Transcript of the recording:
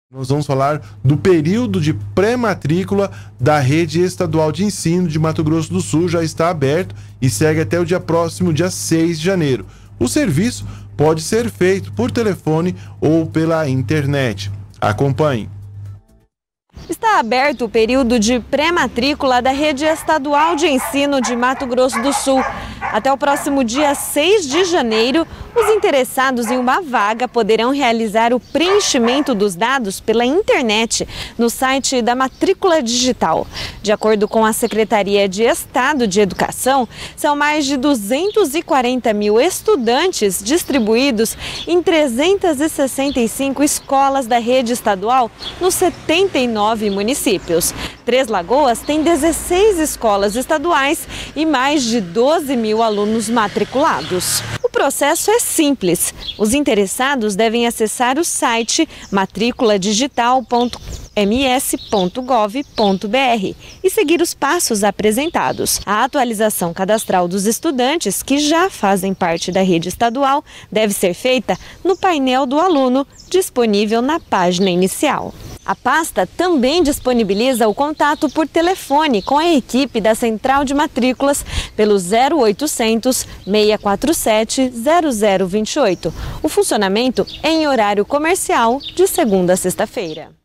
Nós vamos falar do período de pré-matrícula da rede estadual de ensino de Mato Grosso do Sul. Já está aberto e segue até o próximo dia 6 de janeiro. O serviço pode ser feito por telefone ou pela internet. Acompanhe. Está aberto o período de pré-matrícula da rede estadual de ensino de Mato Grosso do Sul. Até o próximo dia 6 de janeiro, os interessados em uma vaga poderão realizar o preenchimento dos dados pela internet no site da Matrícula Digital. De acordo com a Secretaria de Estado de Educação, são mais de 240 mil estudantes distribuídos em 365 escolas da rede estadual nos 79 municípios. Três Lagoas tem 16 escolas estaduais e mais de 12 mil alunos matriculados. O processo é simples. Os interessados devem acessar o site matriculadigital.ms.gov.br e seguir os passos apresentados. A atualização cadastral dos estudantes que já fazem parte da rede estadual deve ser feita no painel do aluno, disponível na página inicial. A pasta também disponibiliza o contato por telefone com a equipe da Central de Matrículas pelo 0800 647 0028. O funcionamento é em horário comercial de segunda a sexta-feira.